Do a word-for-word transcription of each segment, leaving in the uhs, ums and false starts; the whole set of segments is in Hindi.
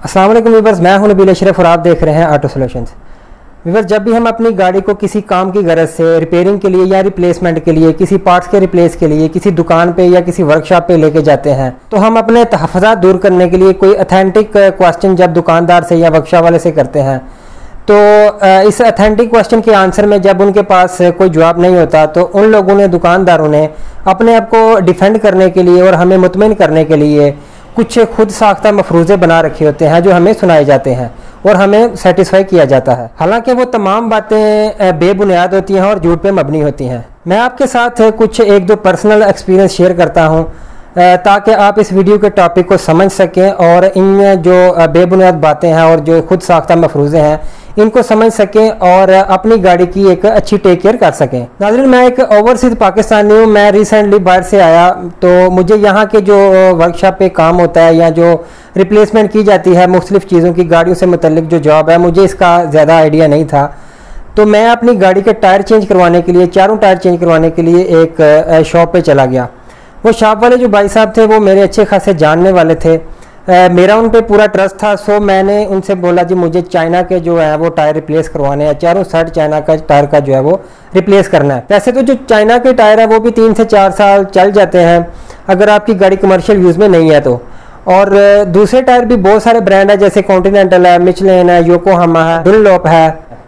अस्सलाम वालेकुम व्यूअर्स, मैं हूं नबील अशरफ और आप देख रहे हैं ऑटो सॉल्यूशंस। व्यूअर्स, जब भी हम अपनी गाड़ी को किसी काम की गरज से रिपेयरिंग के लिए या रिप्लेसमेंट के लिए, किसी पार्ट्स के रिप्लेस के लिए किसी दुकान पे या किसी वर्कशॉप पे लेके जाते हैं, तो हम अपने तहफ़्फ़ुज़ात दूर करने के लिए कोई अथेंटिक क्वेश्चन जब दुकानदार से या वर्कशॉप वाले से करते हैं, तो इस अथेंटिक क्वेश्चन के आंसर में जब उनके पास कोई जवाब नहीं होता, तो उन लोगों ने, दुकानदारों ने अपने आप को डिफेंड करने के लिए और हमें मुतमिन करने के लिए कुछ खुद साख्ता मफरूज़े बना रखे होते हैं जो हमें सुनाए जाते हैं और हमें सेटिस्फाई किया जाता है। हालांकि वो तमाम बातें बेबुनियाद होती हैं और झूठ पे मबनी होती हैं। मैं आपके साथ कुछ एक दो पर्सनल एक्सपीरियंस शेयर करता हूं ताकि आप इस वीडियो के टॉपिक को समझ सकें और इन जो बेबुनियाद बातें हैं और जो खुद साख्ता मफरूज़े हैं इनको समझ सकें और अपनी गाड़ी की एक अच्छी टेक केयर कर सकें। नाज़रीन, मैं एक ओवरसीज़ पाकिस्तानी हूँ। मैं रिसेंटली बाहर से आया, तो मुझे यहाँ के जो वर्कशॉप पे काम होता है या जो रिप्लेसमेंट की जाती है मुख्तलिफ़ चीज़ों की, गाड़ियों से मुतल्लिक जो जॉब है, मुझे इसका ज़्यादा आइडिया नहीं था। तो मैं अपनी गाड़ी के टायर चेंज करवाने के लिए, चारों टायर चेंज करवाने के लिए एक शॉप पर चला गया। वो शॉप वाले जो भाई साहब थे वो मेरे अच्छे खासे जानने वाले थे। Uh, मेरा उन पे पूरा ट्रस्ट था। सो मैंने उनसे बोला जी मुझे चाइना के जो है वो टायर रिप्लेस करवाने हैं, चारों साइड चाइना का टायर का जो है वो रिप्लेस करना है। वैसे तो जो चाइना के टायर है वो भी तीन से चार साल चल जाते हैं अगर आपकी गाड़ी कमर्शियल यूज़ में नहीं है तो। और दूसरे टायर भी बहुत सारे ब्रांड है, जैसे कॉन्टिनेंटल है, मिचलिन है, योकोहामा है, डुनलॉप है।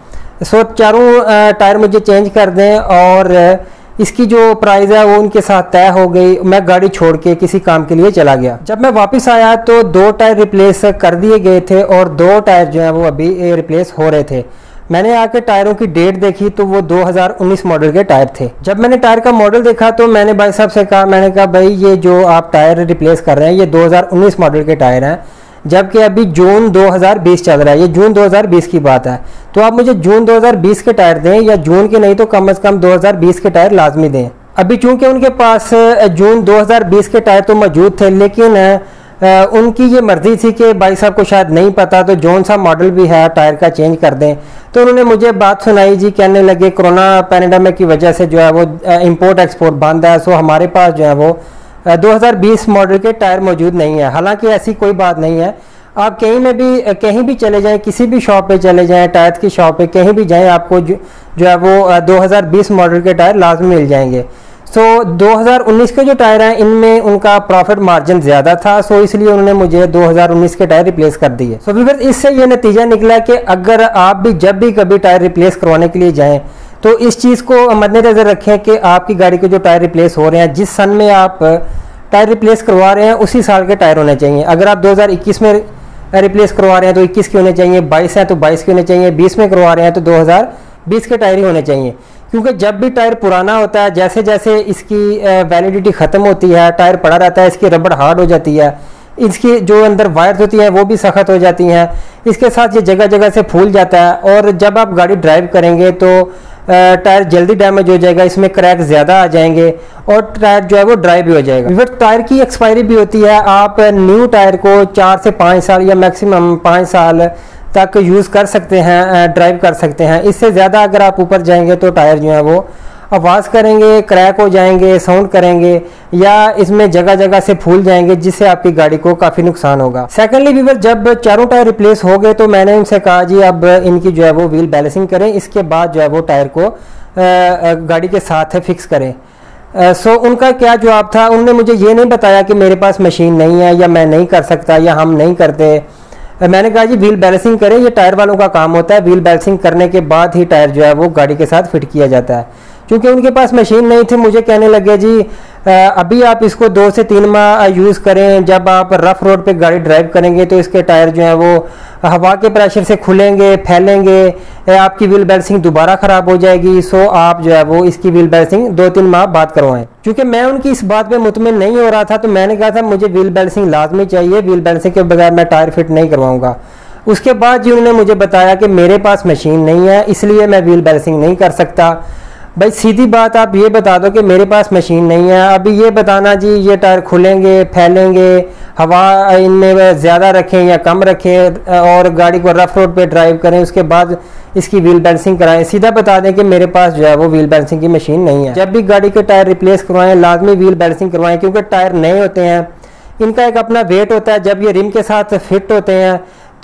सो चारों टायर मुझे चेंज कर दें और इसकी जो प्राइस है वो उनके साथ तय हो गई। मैं गाड़ी छोड़ के किसी काम के लिए चला गया। जब मैं वापस आया तो दो टायर रिप्लेस कर दिए गए थे और दो टायर जो है वो अभी रिप्लेस हो रहे थे। मैंने आके टायरों की डेट देखी तो वो दो हज़ार उन्नीस मॉडल के टायर थे। जब मैंने टायर का मॉडल देखा तो मैंने भाई साहब से कहा, मैंने कहा भाई ये जो आप टायर रिप्लेस कर रहे हैं ये दो हज़ार उन्नीस मॉडल के टायर हैं, जबकि अभी जून दो हज़ार बीस चल रहा है। ये जून दो हज़ार बीस की बात है, तो आप मुझे जून दो हज़ार बीस के टायर दें, या जून के नहीं तो कम से कम दो हज़ार बीस के टायर लाजमी दें। अभी चूंकि उनके पास जून दो हज़ार बीस के टायर तो मौजूद थे, लेकिन उनकी ये मर्जी थी कि भाई साहब को शायद नहीं पता तो जौन सा मॉडल भी है टायर का चेंज कर दें। तो उन्होंने मुझे बात सुनाई जी, कहने लगे कोरोना पैंडेमिक की वजह से जो है वो इंपोर्ट एक्सपोर्ट बंद है, सो हमारे पास जो है वो दो हज़ार बीस मॉडल के टायर मौजूद नहीं है। हालांकि ऐसी कोई बात नहीं है। आप कहीं में भी कहीं भी चले जाएं, किसी भी शॉप पे चले जाएं, टायर की शॉप पे कहीं भी जाएं, आपको जो, जो है वो दो हज़ार बीस मॉडल के टायर लाजमी मिल जाएंगे। सो दो हज़ार उन्नीस के जो टायर हैं इनमें उनका प्रॉफिट मार्जिन ज़्यादा था, सो इसलिए उन्होंने मुझे दो हज़ार उन्नीस के टायर रिप्लेस कर दिए। सो व्यूअर्स, इससे ये नतीजा निकला कि अगर आप भी जब भी कभी टायर रिप्लेस करवाने के लिए जाएँ तो इस चीज़ को मद्देनज़र रखें कि आपकी गाड़ी के जो टायर रिप्लेस हो रहे हैं, जिस सन में आप टायर रिप्लेस करवा रहे हैं उसी साल के टायर होने चाहिए। अगर आप दो हज़ार इक्कीस में रिप्लेस करवा रहे हैं तो इक्कीस के होने चाहिए, बाईस है तो बाईस के होने चाहिए, बीस में करवा रहे हैं तो दो हज़ार बीस के टायर ही होने चाहिए। क्योंकि जब भी टायर पुराना होता है, जैसे जैसे इसकी वैलिडिटी ख़त्म होती है, टायर पड़ा रहता है, इसकी रबड़ हार्ड हो जाती है, इसकी जो अंदर वायर्स होती हैं वो भी सख्त हो जाती हैं, इसके साथ ये जगह जगह से फूल जाता है और जब आप गाड़ी ड्राइव करेंगे तो टायर जल्दी डैमेज हो जाएगा, इसमें क्रैक ज़्यादा आ जाएंगे और टायर जो है वो ड्राई भी हो जाएगा। फिर टायर की एक्सपायरी भी होती है। आप न्यू टायर को चार से पाँच साल या मैक्सिमम पाँच साल तक यूज़ कर सकते हैं, ड्राइव कर सकते हैं। इससे ज़्यादा अगर आप ऊपर जाएंगे तो टायर जो है वो आवाज़ करेंगे, क्रैक हो जाएंगे, साउंड करेंगे या इसमें जगह जगह से फूल जाएंगे, जिससे आपकी गाड़ी को काफ़ी नुकसान होगा। सेकेंडली व्यूअर, जब चारों टायर रिप्लेस हो गए तो मैंने उनसे कहा जी अब इनकी जो है वो व्हील बैलेंसिंग करें, इसके बाद जो है वो टायर को गाड़ी के साथ फिक्स करें। सो so, उनका क्या जवाब था, उन्होंने मुझे ये नहीं बताया कि मेरे पास मशीन नहीं है या मैं नहीं कर सकता या हम नहीं करते। मैंने कहा जी व्हील बैलेंसिंग करें, ये टायर वालों का काम होता है। व्हील बैलेंसिंग करने के बाद ही टायर जो है वो गाड़ी के साथ फिट किया जाता है। क्योंकि उनके पास मशीन नहीं थी, मुझे कहने लगे जी अभी आप इसको दो से तीन माह यूज़ करें, जब आप रफ रोड पे गाड़ी ड्राइव करेंगे तो इसके टायर जो है वो हवा के प्रेशर से खुलेंगे, फैलेंगे, आपकी व्हील बैलेंसिंग दोबारा ख़राब हो जाएगी। सो आप जो है वो इसकी व्हील बैलेंसिंग दो तीन माह बाद करवाएं। क्योंकि मैं उनकी इस बात पे मुतमिन नहीं हो रहा था तो मैंने कहा था मुझे व्हील बैलेंसिंग लाजमी चाहिए, व्हील बैलेंसिंग के बगैर मैं टायर फिट नहीं करवाऊँगा। उसके बाद जी उन्होंने मुझे बताया कि मेरे पास मशीन नहीं है, इसलिए मैं व्हील बैलेंसिंग नहीं कर सकता। भाई सीधी बात आप ये बता दो कि मेरे पास मशीन नहीं है। अभी ये बताना जी ये टायर खुलेंगे, फैलेंगे, हवा इनमें ज़्यादा रखें या कम रखें और गाड़ी को रफ रोड पे ड्राइव करें, उसके बाद इसकी व्हील बैलेंसिंग कराएं, सीधा बता दें कि मेरे पास जो है वो व्हील बैलेंसिंग की मशीन नहीं है। जब भी गाड़ी के टायर रिप्लेस करवाएं लाजमी व्हील बैलेंसिंग करवाएं, क्योंकि टायर नए होते हैं, इनका एक अपना वेट होता है। जब ये रिम के साथ फिट होते हैं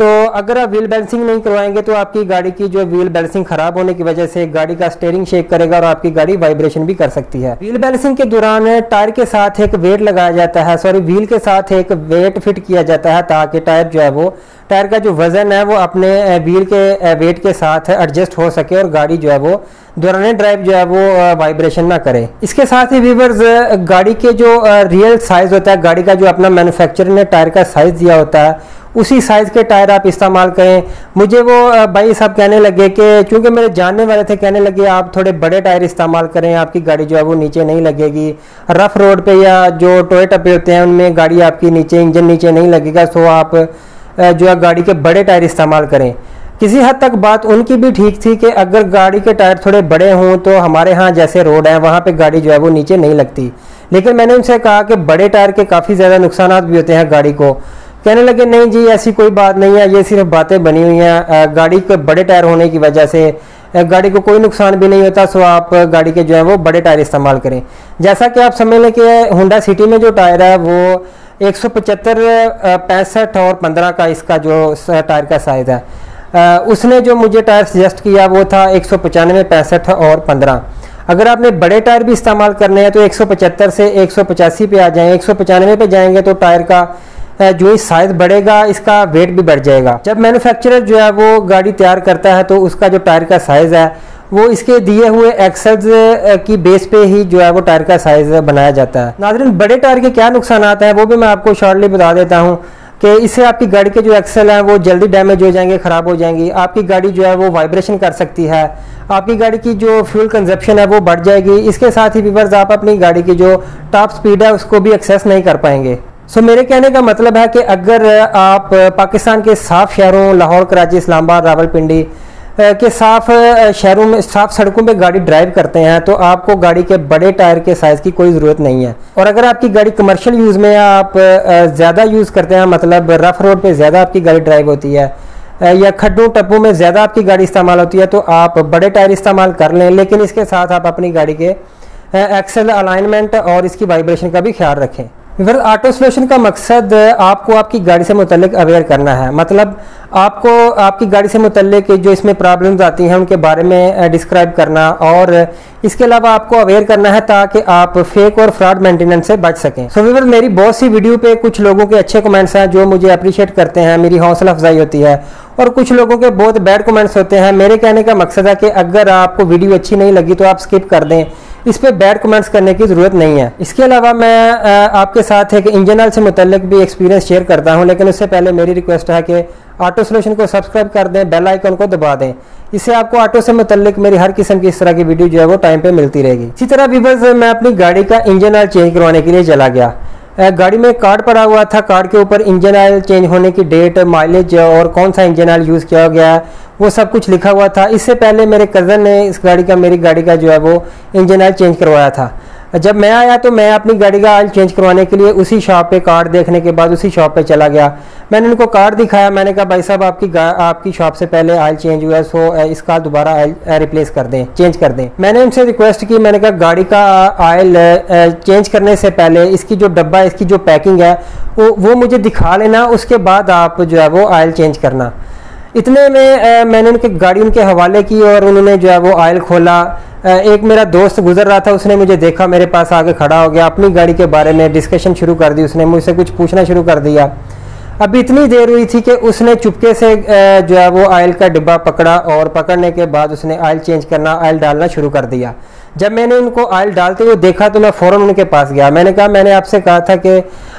तो अगर आप व्हील बैलेंसिंग नहीं करवाएंगे तो आपकी गाड़ी की जो व्हील बैलेंसिंग खराब होने की वजह से गाड़ी का स्टीयरिंग शेक करेगा और आपकी गाड़ी वाइब्रेशन भी कर सकती है। व्हील बैलेंसिंग के दौरान टायर के साथ एक वेट लगाया जाता है, सॉरी व्हील के साथ एक वेट फिट किया जाता है ताकि टायर जो है वो टायर का जो वजन है वो अपने व्हील के वेट के साथ एडजस्ट हो सके और गाड़ी जो है वो दौरान ड्राइव जो है वो वाइब्रेशन ना करे। इसके साथ ही व्यूअर्स, गाड़ी के जो रियल साइज होता है, गाड़ी का जो अपना मैन्युफैक्चरर ने टायर का साइज दिया होता है उसी साइज़ के टायर आप इस्तेमाल करें। मुझे वो भाई साहब कहने लगे कि चूंकि मेरे जानने वाले थे, कहने लगे आप थोड़े बड़े टायर इस्तेमाल करें, आपकी गाड़ी जो है वो नीचे नहीं लगेगी, रफ रोड पे या जो टोए टप्पे होते हैं उनमें गाड़ी आपकी नीचे इंजन नीचे नहीं लगेगा, सो आप जो है गाड़ी के बड़े टायर इस्तेमाल करें। किसी हद तक बात उनकी भी ठीक थी कि अगर गाड़ी के टायर थोड़े बड़े हों तो हमारे यहाँ जैसे रोड है वहाँ पे गाड़ी जो है वो नीचे नहीं लगती, लेकिन मैंने उनसे कहा कि बड़े टायर के काफ़ी ज़्यादा नुकसान भी होते हैं गाड़ी को। कहने लगे नहीं जी ऐसी कोई बात नहीं है, ये सिर्फ बातें बनी हुई हैं, गाड़ी के बड़े टायर होने की वजह से गाड़ी को कोई नुकसान भी नहीं होता, सो आप गाड़ी के जो है वो बड़े टायर इस्तेमाल करें। जैसा कि आप समझ लें कि होंडा सिटी में जो टायर है वो एक सौ पचहत्तर पैंसठ और पंद्रह का इसका जो टायर का साइज़ है, उसने जो मुझे टायर सजेस्ट किया वो था एक सौ पचानवे पैंसठ और पंद्रह। अगर आपने बड़े टायर भी इस्तेमाल करने हैं तो एक सौ पचहत्तर से एक सौ पचासी पे आ जाएं, एक सौ पचानवे पे जाएंगे तो टायर का जो ही साइज बढ़ेगा इसका वेट भी बढ़ जाएगा। जब मैन्युफैक्चरर जो है वो गाड़ी तैयार करता है तो उसका जो टायर का साइज़ है वो इसके दिए हुए एक्सेल्स की बेस पे ही जो है वो टायर का साइज़ बनाया जाता है। नाज़रीन, बड़े टायर के क्या नुकसान आते हैं वो भी मैं आपको शॉर्टली बता देता हूँ कि इससे आपकी गाड़ी के जो एक्सेल हैं वो जल्दी डैमेज हो जाएंगे, ख़राब हो जाएंगी, आपकी गाड़ी जो है वो वाइब्रेशन कर सकती है, आपकी गाड़ी की जो फ्यूल कंजप्शन है वो बढ़ जाएगी। इसके साथ ही व्यूअर्स, आप अपनी गाड़ी की जो टॉप स्पीड है उसको भी एक्सेस नहीं कर पाएंगे। सो so, मेरे कहने का मतलब है कि अगर आप पाकिस्तान के साफ शहरों लाहौर, कराची, इस्लामाबाद, रावलपिंडी के साफ शहरों में साफ सड़कों पे गाड़ी ड्राइव करते हैं तो आपको गाड़ी के बड़े टायर के साइज़ की कोई ज़रूरत नहीं है। और अगर आपकी गाड़ी कमर्शियल यूज़ में आप ज़्यादा यूज़ करते हैं, मतलब रफ रोड पे ज़्यादा आपकी गाड़ी ड्राइव होती है या खड्डों टप्पों में ज़्यादा आपकी गाड़ी इस्तेमाल होती है तो आप बड़े टायर इस्तेमाल कर लें, लेकिन इसके साथ आप अपनी गाड़ी के एक्सेल अलाइनमेंट और इसकी वाइब्रेशन का भी ख्याल रखें। फिर ऑटो सोल्यूशन का मकसद आपको आपकी गाड़ी से मुतल्लिक अवेयर करना है, मतलब आपको आपकी गाड़ी से मुतल्लिक जो इसमें प्रॉब्लम्स आती हैं उनके बारे में डिस्क्राइब करना और इसके अलावा आपको अवेयर करना है ताकि आप फेक और फ्रॉड मेंटेनेंस से बच सकें। सो व्यूअर्स, मेरी बहुत सी वीडियो पे कुछ लोगों के अच्छे कमेंट्स हैं जो मुझे अप्रिशिएट करते हैं, मेरी हौसला अफजाई होती है, और कुछ लोगों के बहुत बैड कमेंट्स होते हैं। मेरे कहने का मकसद है कि अगर आपको वीडियो अच्छी नहीं लगी तो आप स्किप कर दें, इस पर बैड कमेंट्स करने की ज़रूरत नहीं है। इसके अलावा मैं आपके साथ एक इंजन ऑयल से मुतल्लिक भी एक्सपीरियंस शेयर करता हूं, लेकिन उससे पहले मेरी रिक्वेस्ट है कि ऑटो सोल्यूशन को सब्सक्राइब कर दें, बेल आइकन को दबा दें, इससे आपको ऑटो से मुतल्लिक मेरी हर किस्म की इस तरह की वीडियो जो है वो टाइम पे मिलती रहेगी। इसी तरह व्यूअर्स, मैं अपनी गाड़ी का इंजन ऑयल चेंज करवाने के लिए चला गया। गाड़ी में कार्ड पड़ा हुआ था, कार्ड के ऊपर इंजन ऑयल चेंज होने की डेट, माइलेज और कौन सा इंजन ऑयल यूज़ किया गया वो सब कुछ लिखा हुआ था। इससे पहले मेरे कज़न ने इस गाड़ी का मेरी गाड़ी का जो है वो इंजन ऑयल चेंज करवाया था। जब मैं आया तो मैं अपनी गाड़ी का ऑयल चेंज करवाने के लिए उसी शॉप पे कार्ड देखने के बाद उसी शॉप पे चला गया। मैंने उनको कार्ड दिखाया, मैंने कहा भाई साहब आपकी आपकी शॉप से पहले ऑयल चेंज हुआ है, सो इसका दोबारा ऑयल रिप्लेस कर दें, चेंज कर दें। मैंने उनसे रिक्वेस्ट की, मैंने कहा गाड़ी का ऑयल चेंज करने से पहले इसकी जो डब्बा है, इसकी जो पैकिंग है वो वो मुझे दिखा लेना, उसके बाद आप जो है वो ऑयल चेंज करना। इतने में मैंने उनकी गाड़ी उनके हवाले की और उन्होंने जो है वो ऑयल खोला। एक मेरा दोस्त गुजर रहा था, उसने मुझे देखा, मेरे पास आके खड़ा हो गया, अपनी गाड़ी के बारे में डिस्कशन शुरू कर दी, उसने मुझसे कुछ पूछना शुरू कर दिया। अभी इतनी देर हुई थी कि उसने चुपके से जो है वो ऑयल का डिब्बा पकड़ा और पकड़ने के बाद उसने ऑयल चेंज करना, ऑयल डालना शुरू कर दिया। जब मैंने उनको ऑयल डालते हुए देखा तो मैं फ़ौरन उनके पास गया। मैंने कहा मैंने आपसे कहा था कि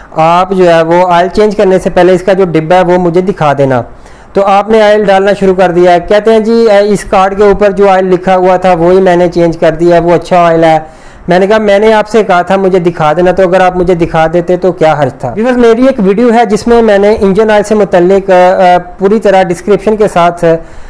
आप जो है वो ऑयल चेंज करने से पहले इसका जो डिब्बा है वो मुझे दिखा देना, तो आपने ऑयल डालना शुरू कर दिया। कहते हैं जी इस कार्ड के ऊपर जो ऑयल लिखा हुआ था वही मैंने चेंज कर दिया, वो अच्छा ऑयल है। मैंने कहा मैंने आपसे कहा था मुझे दिखा देना, तो अगर आप मुझे दिखा देते तो क्या हर्ज था। बिकॉज मेरी एक वीडियो है जिसमें मैंने इंजन ऑयल से मुतल्लिक पूरी तरह डिस्क्रिप्शन के साथ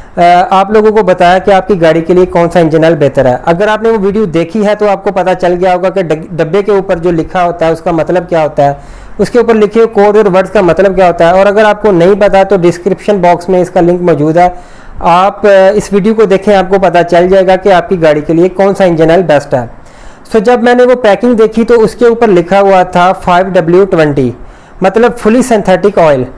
आप लोगों को बताया कि आपकी गाड़ी के लिए कौन सा इंजन ऑयल बेहतर है। अगर आपने वो वीडियो देखी है तो आपको पता चल गया होगा कि डब्बे के ऊपर जो लिखा होता है उसका मतलब क्या होता है, उसके ऊपर लिखे हुए कोड और वर्ड्स का मतलब क्या होता है। और अगर आपको नहीं पता तो डिस्क्रिप्शन बॉक्स में इसका लिंक मौजूद है, आप इस वीडियो को देखें, आपको पता चल जाएगा कि आपकी गाड़ी के लिए कौन सा इंजन ऑयल बेस्ट है। सो so, जब मैंने वो पैकिंग देखी तो उसके ऊपर लिखा हुआ था फाइव डब्ल्यू ट्वेंटी, मतलब फुली सिंथेटिक ऑयल।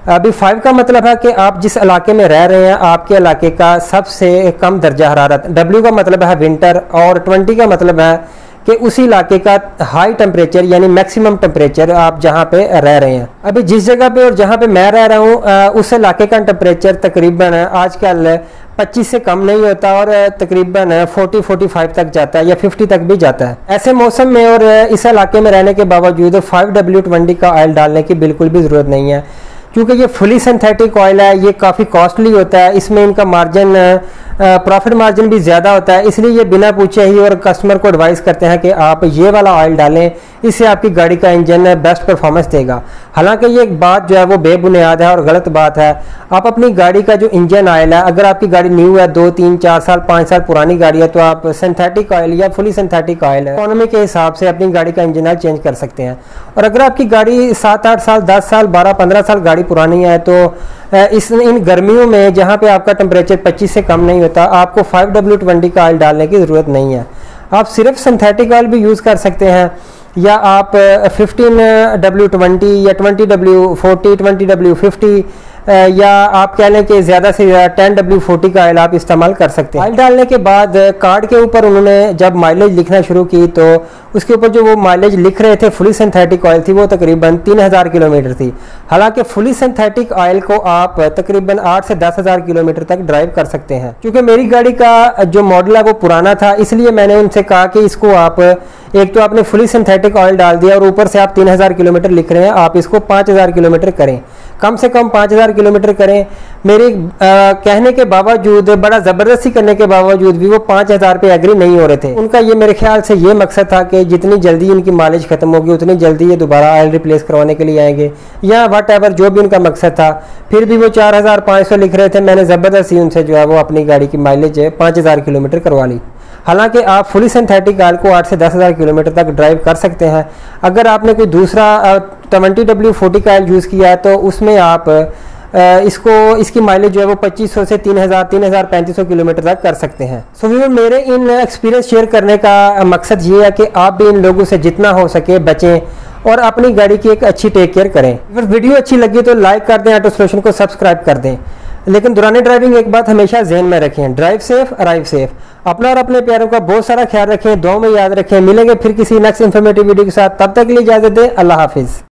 अभी फाइव का मतलब है कि आप जिस इलाके में रह रहे हैं आपके इलाके का सबसे कम दर्जा हरारत, डब्ल्यू का मतलब है विंटर, और ट्वेंटी का मतलब है कि उसी इलाके का हाई टेम्परेचर यानी मैक्सिमम टेम्परेचर आप जहाँ पे रह रहे हैं। अभी जिस जगह पे और जहाँ पे मैं रह रहा हूँ उस इलाके का टेम्परेचर तकरीबन आजकल पच्चीस से कम नहीं होता और तकरीबन चालीस पैंतालीस तक जाता है या पचास तक भी जाता है। ऐसे मौसम में और इस इलाके में रहने के बावजूद फाइव डब्ल्यू ट्वेंटी का ऑयल डालने की बिल्कुल भी ज़रूरत नहीं है, क्योंकि ये फुली सिंथेटिक ऑयल है, ये काफ़ी कॉस्टली होता है, इसमें इनका मार्जिन प्रॉफिट मार्जिन भी ज़्यादा होता है। इसलिए ये बिना पूछे ही और कस्टमर को एडवाइस करते हैं कि आप ये वाला ऑयल डालें, इससे आपकी गाड़ी का इंजन बेस्ट परफॉर्मेंस देगा। हालांकि ये एक बात जो है वो बेबुनियाद है और गलत बात है। आप अपनी गाड़ी का जो इंजन ऑयल है, अगर आपकी गाड़ी न्यू है, दो तीन चार साल पाँच साल पुरानी गाड़ी है, तो आप सिंथेटिक ऑयल या फुली सिंथेटिक ऑयल इकोनॉमी के हिसाब से अपनी गाड़ी का इंजन ऑयल चेंज कर सकते हैं। और अगर आपकी गाड़ी सात आठ साल दस साल बारह पंद्रह साल गाड़ी पुरानी है तो इस इन गर्मियों में जहाँ पे आपका टेम्परेचर पच्चीस से कम नहीं होता, आपको फाइव डब्ल्यू ट्वेंटी का ऑयल डालने की ज़रूरत नहीं है। आप सिर्फ सिंथेटिक ऑयल भी यूज़ कर सकते हैं, या आप फिफ्टीन डब्ल्यू ट्वेंटी या twenty W forty twenty W fifty या आप कह लें कि ज़्यादा से ज़्यादा टेन डब्ल्यू फोर्टी का ऑयल आप इस्तेमाल कर सकते हैं। ऑयल डालने के बाद कार्ड के ऊपर उन्होंने जब माइलेज लिखना शुरू की तो उसके ऊपर जो वो माइलेज लिख रहे थे फुली सिंथेटिक ऑयल थी वो तकरीबन तीन हज़ार किलोमीटर थी। हालांकि फुली सिंथेटिक ऑयल को आप तकरीबन आठ से दस हज़ार किलोमीटर तक ड्राइव कर सकते हैं। क्योंकि मेरी गाड़ी का जो मॉडल है वो पुराना था, इसलिए मैंने उनसे कहा कि इसको आप एक तो आपने फुली सिंथेटिक ऑयल डाल दिया और ऊपर से आप तीन हज़ार किलोमीटर लिख रहे हैं, आप इसको पाँच हज़ार किलोमीटर करें, कम से कम पाँच हज़ार किलोमीटर करें। मेरे आ, कहने के बावजूद, बड़ा ज़बरदस्ती करने के बावजूद भी वो पाँच हज़ार पे एग्री नहीं हो रहे थे। उनका ये मेरे ख्याल से ये मकसद था कि जितनी जल्दी इनकी माइलेज ख़त्म होगी उतनी जल्दी ये दोबारा ऑयल रिप्लेस करवाने के लिए आएंगे, या वट एवर जो भी उनका मकसद था। फिर भी वो चार हज़ार पाँच सौ लिख रहे थे, मैंने ज़बरदस्ती उनसे जो है वो अपनी गाड़ी की माइलेज पाँच हज़ार किलोमीटर करवा ली। हालांकि आप फुली सिंथेटिक ऑयल को आठ से दस हज़ार किलोमीटर तक ड्राइव कर सकते हैं। अगर आपने कोई दूसरा ट्वेंटी डब्ल्यू फोर्टी का ऑयल यूज़ किया है तो उसमें आप इसको इसकी माइलेज जो है वो पच्चीस सौ से तीन हज़ार तीन हज़ार पैंतीस सौ किलोमीटर तक कर सकते हैं। सो so, मेरे इन एक्सपीरियंस शेयर करने का मकसद ये है कि आप भी इन लोगों से जितना हो सके बचें और अपनी गाड़ी की एक अच्छी टेक केयर करें। अगर वीडियो अच्छी लगी तो लाइक कर दें, ऑटो सॉल्यूशन को सब्सक्राइब कर दें। लेकिन दौरान ड्राइविंग एक बात हमेशा जहन में रखें, ड्राइव सेफ अराइव सेफ। अपना और अपने प्यारों का बहुत सारा ख्याल रखें, दुआओं में याद रखें। मिलेंगे फिर किसी नेक्स्ट इन्फॉर्मेटिव वीडियो के साथ, तब तक के लिए इजाजत दें। अल्लाह हाफिज़।